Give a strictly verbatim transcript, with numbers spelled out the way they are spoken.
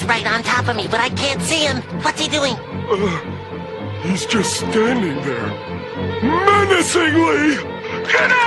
He's right on top of me, but I can't see him. What's he doing? Uh, he's just standing there. Menacingly! Get out!